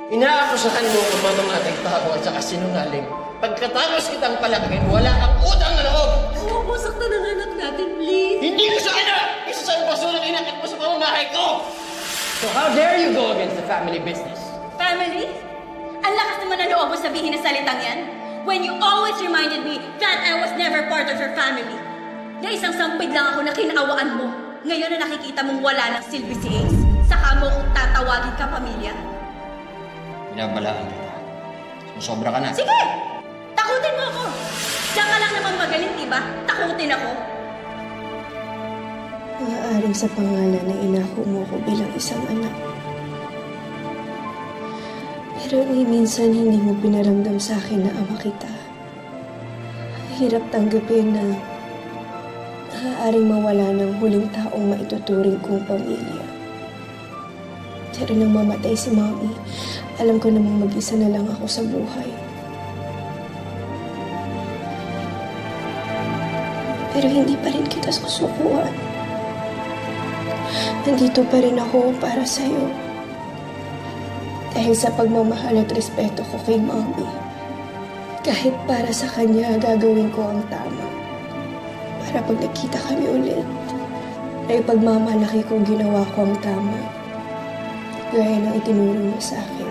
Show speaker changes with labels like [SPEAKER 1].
[SPEAKER 1] Inaakusahan mo ang mamamatay tao at saka sinungaling. Pagkatapos kitang palakihin, wala kang utang na loob!
[SPEAKER 2] Huwag mo saktan ang anak natin, please!
[SPEAKER 1] Hindi ko sa anak! Isa sa basulang inakit mo sa pamamahay ko! So how dare you go against the family business?
[SPEAKER 2] Family? Ang lakas naman ang loob mo sabihin na salitang yan? When you always reminded me that I was never part of your family. Na isang sampid lang ako na kinawaan mo. Ngayon na nakikita mong wala ng silbi si Ace, saka mo kung tatawagin ka pamilya.
[SPEAKER 1] Binabalaan kita. Sumusobra ka na.
[SPEAKER 2] Sige! Takutin mo ako! Diyan ka lang naman magaling, diba? Takutin ako.
[SPEAKER 3] Maaaring sa pangalan na inako mo ko bilang isang anak. Pero minsan hindi mo pinaramdam sa akin na ama kita. Hirap tanggapin na maaaring mawala ng huling taong maituturing kong pamilya. Pero nang mamatay si Mommy, alam ko namang mag-isa na lang ako sa buhay. Pero hindi pa rin kita susukuan. Nandito pa rin ako para sa'yo. Dahil sa pagmamahal at respeto ko kay Mommy. Kahit para sa kanya, gagawin ko ang tama. Para pag nakita kami ulit, ay pagmamalaki kong ginawa ko ang tama. Gaya ng itinuro niya sa akin.